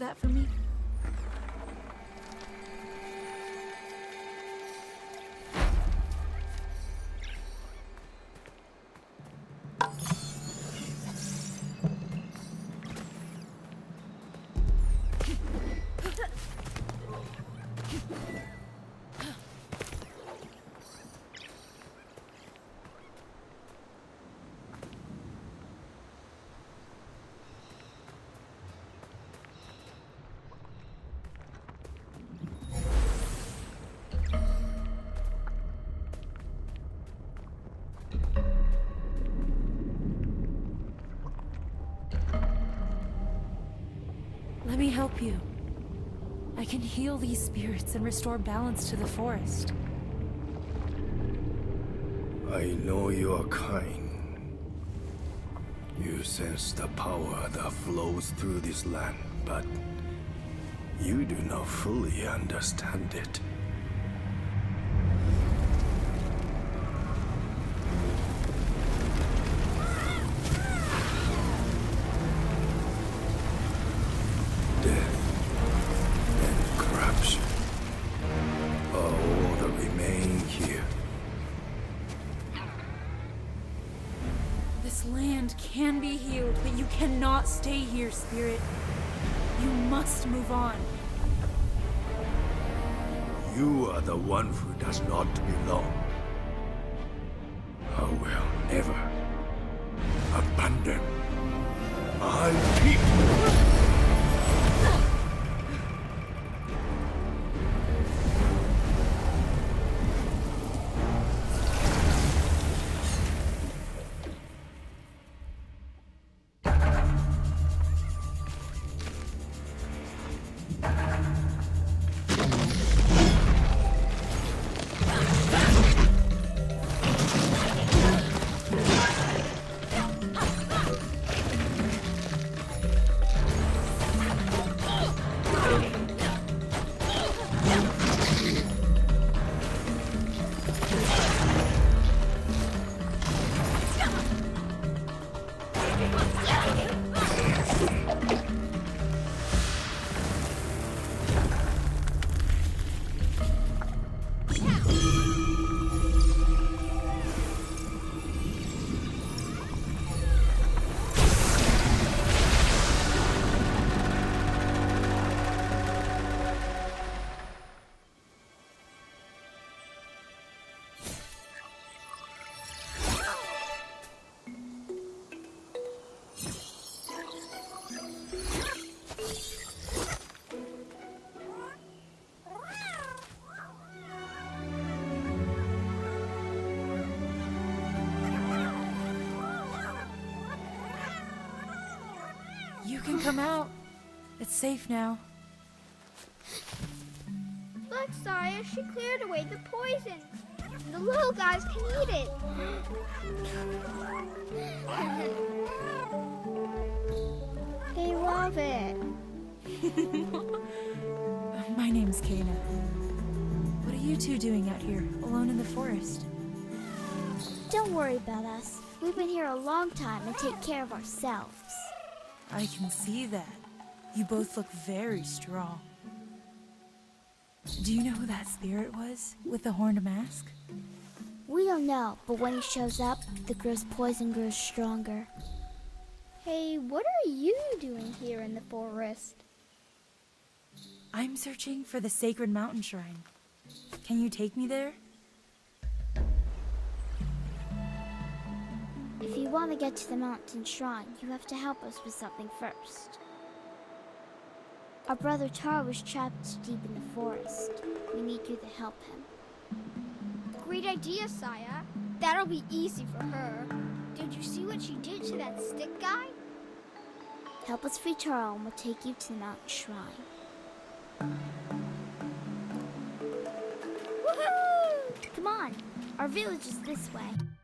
that for me? Let me help you. I can heal these spirits and restore balance to the forest. I know you are kind. You sense the power that flows through this land, but you do not fully understand it. Death and corruption are all that remain here. This land can be healed, but you cannot stay here, Spirit. You must move on. You are the one who does not belong. I will never abandon my people. You can come out. It's safe now. Look, Saya, she cleared away the poison. The little guys can eat it. They love it. My name's Kana. What are you two doing out here, alone in the forest? Don't worry about us. We've been here a long time and take care of ourselves. I can see that. You both look very strong. Do you know who that spirit was with the horned mask? We don't know, but when he shows up, the gross poison grows stronger. Hey, what are you doing here in the forest? I'm searching for the sacred mountain shrine. Can you take me there? If you want to get to the mountain shrine, you have to help us with something first. Our brother Taro was trapped deep in the forest. We need you to help him. Great idea, Saya. That'll be easy for her. Did you see what she did to that stick guy? Help us free Taro and we'll take you to the mountain shrine. Woohoo! Come on, our village is this way.